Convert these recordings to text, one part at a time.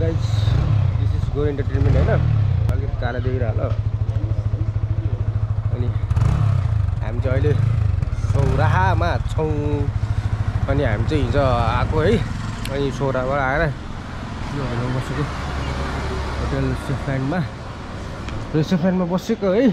guys this is go entertainment होइन अलिकति काला देखिरह्यो अनि हामी चाहिँ अहिले सौराहामा छौँ अनि हामी चाहिँ हिजो आएको है अनि सौराहाबाट आएर यो होटलमा बसेको होटल रिसेप्सनमा बसेको है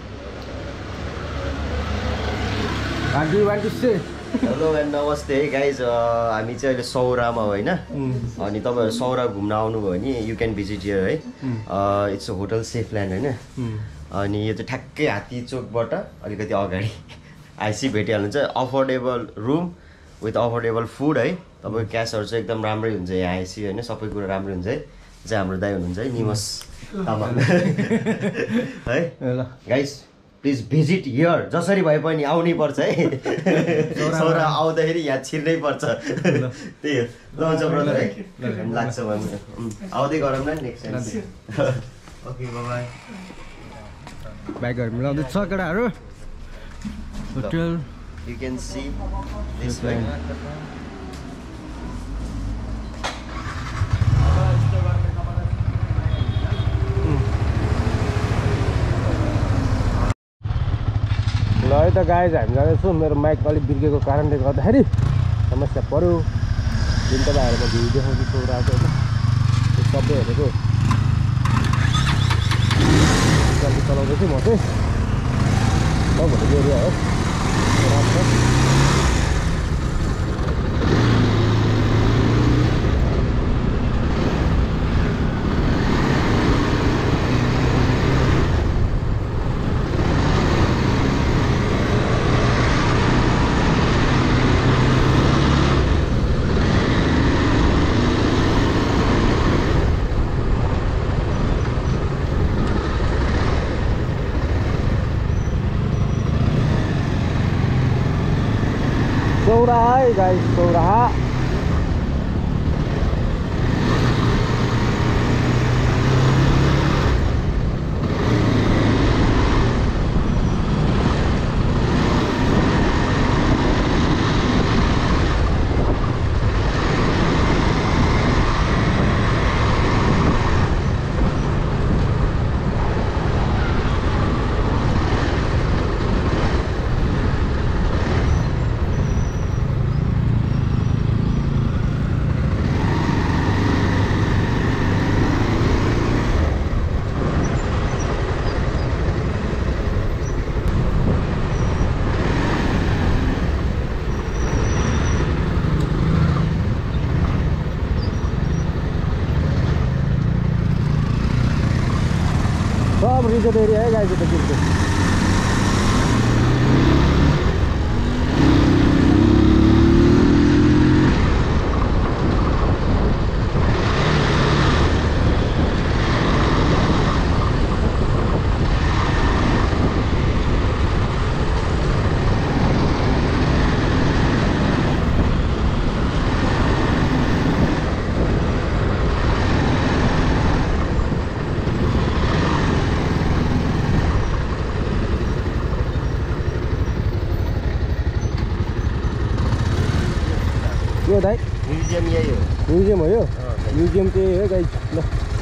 हेलो एन्ड नमस्ते है गाइज हामी चाहिँ अहिले सौरामा होइन अनि तपाईँहरू सौरा घुम्न आउनुभयो भने यु क्यान भिजिट हियर है इट्स अ होटल सेफल्यान्ड होइन अनि यो चाहिँ ठ्याक्कै हात्ती चोकबाट अलिकति अगाडि आइसी भेटिहाल्नुहुन्छ affordable room with affordable food है तपाईँको क्यासहरू चाहिँ एकदम राम्रै हुन्छ यहाँ आइसी होइन सबै कुरा राम्रै हुन्छ है चाहिँ हाम्रो दाइ हुनुहुन्छ है निमस तामाङ है गाइज प्लिज भिजिट हियर जसरी भए पनि आउनै पर्छ है सौरा आउँदाखेरि यहाँ छिर्नै पर्छ त्यही हो लन्छ ब्रदर है लाग्छ भने आउँदै गरौँ न नेक्स्ट टाइम ओके बाइ बाइकहरू मिलाउँदैछ केटाहरू hotel you can see this like ल है त गाइज हामी जाँदैछौँ मेरो माइक अलिक बिर्केको कारणले गर्दाखेरि समस्या पऱ्यो जुन तपाईँहरूको भ्यू देखाउँछु सौराको होइन त्यो सबै हेरेको गाडी चलाउँदैछु म चाहिँ भनेको एरिया हो Sौराहा है गाइस सौराहा सब रिजर्भ एरिया है गाइस यता किनको यो दाइ म्युजियम यही हो म्युजियम हो यो म्युजियम चाहिँ हो गाइस ल